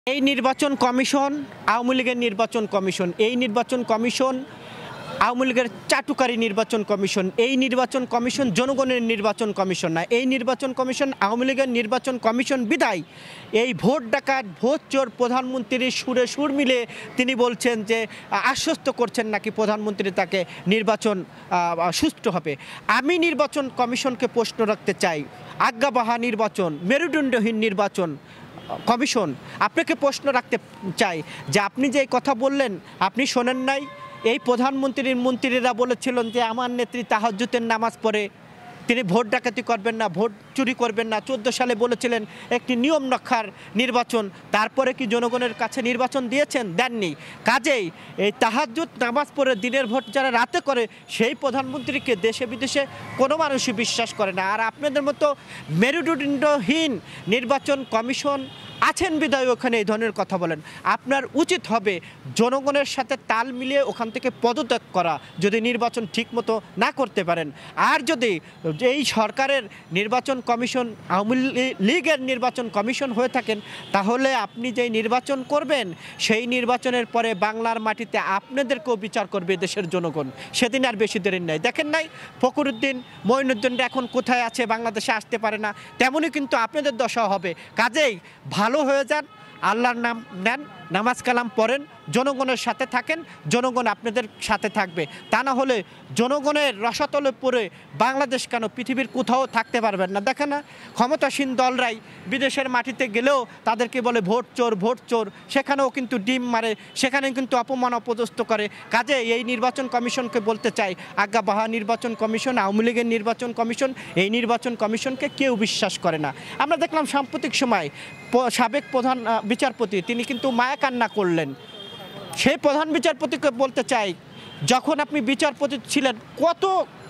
এই নির্বাচন কমিশন আওয়ামী লীগের নির্বাচন কমিশন, এই নির্বাচন কমিশন আওয়ামী লীগের চাটুকারী নির্বাচন কমিশন, এই নির্বাচন কমিশন জনগণের নির্বাচন কমিশন না, এই নির্বাচন কমিশন আওয়ামী লীগের নির্বাচন কমিশন বিদায় এই ভোট ডাকাত ভোট চোর প্রধানমন্ত্রীর সুরে সুর মিলে তিনি বলছেন যে আশ্বস্ত করছেন নাকি প্রধানমন্ত্রী তাকে নির্বাচন সুষ্ঠু হবে। আমি নির্বাচন কমিশনকে প্রশ্ন রাখতে চাই, আজ্ঞাবহা নির্বাচন, মেরুদণ্ডহীন নির্বাচন কমিশন, আপনাকে প্রশ্ন রাখতে চাই যে আপনি যে কথা বললেন আপনি শোনেন নাই? এই প্রধানমন্ত্রীর মন্ত্রীরা বলেছিলেন যে আমার নেত্রী তাহাজ্জুদের নামাজ পড়ে, তিনি ভোট ডাকাতি করবেন না, ভোট চুরি করবেন না। 14 সালে বলেছিলেন একটি নিয়ম রক্ষার নির্বাচন, তারপরে কি জনগণের কাছে নির্বাচন দিয়েছেন? দেননি। কাজেই এই তাহাজ্জুদ নামাজ পড়ে দিনের ভোট যারা রাতে করে সেই প্রধানমন্ত্রীকে দেশে বিদেশে কোনো মানুষই বিশ্বাস করে না। আর আপনাদের মতো মেরুদণ্ডহীন নির্বাচন কমিশন আছেন বিদায় ওখানে এই ধরনের কথা বলেন। আপনার উচিত হবে জনগণের সাথে তাল মিলিয়ে ওখান থেকে পদত্যাগ করা যদি নির্বাচন ঠিকমতো না করতে পারেন। আর যদি এই সরকারের নির্বাচন কমিশন আওয়ামী লীগের নির্বাচন কমিশন হয়ে থাকেন, তাহলে আপনি যেই নির্বাচন করবেন সেই নির্বাচনের পরে বাংলার মাটিতে আপনাদেরকেও বিচার করবে দেশের জনগণ। সেদিন আর বেশি দেরি নাই। দেখেন নাই ফখরুদ্দিন মঈনুদ্দিনরা এখন কোথায় আছে, বাংলাদেশে আসতে পারে না, তেমনই কিন্তু আপনাদের দশা হবে। কাজেই ভালো হয়ে যান, আল্লাহর নাম নেন, নামাজ কালাম পড়েন, জনগণের সাথে থাকেন, জনগণ আপনাদের সাথে থাকবে। তা না হলে জনগণের রসাতলে পড়ে বাংলাদেশ কেন পৃথিবীর কোথাও থাকতে পারবেন না। দেখেন না ক্ষমতাসীন দলরাই বিদেশের মাটিতে গেলেও তাদেরকে বলে ভোট চোর ভোট চোর, সেখানেও কিন্তু ডিম মারে, সেখানে কিন্তু অপমান অপদস্থ করে। কাজে এই নির্বাচন কমিশনকে বলতে চাই, আজ্ঞাবহা নির্বাচন কমিশন, আওয়ামী লীগের নির্বাচন কমিশন, এই নির্বাচন কমিশনকে কেউ বিশ্বাস করে না। আমরা দেখলাম সাম্প্রতিক সময় সাবেক প্রধান বিচারপতি তিনি কিন্তু মায়া কান্না করলেন। সেই প্রধান বিচারপতিকে বলতে চাই, যখন আপনি বিচারপতি ছিলেন কত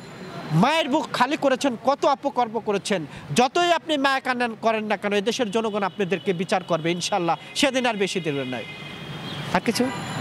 মায়ের বুক খালি করেছেন, কত অপকর্ম করেছেন। যতই আপনি মায়া কান্না করেন না কেন, এদেশের জনগণ আপনাদেরকে বিচার করবে ইনশাল্লাহ। সেদিন আর বেশি দেরি নয়। আর কিছু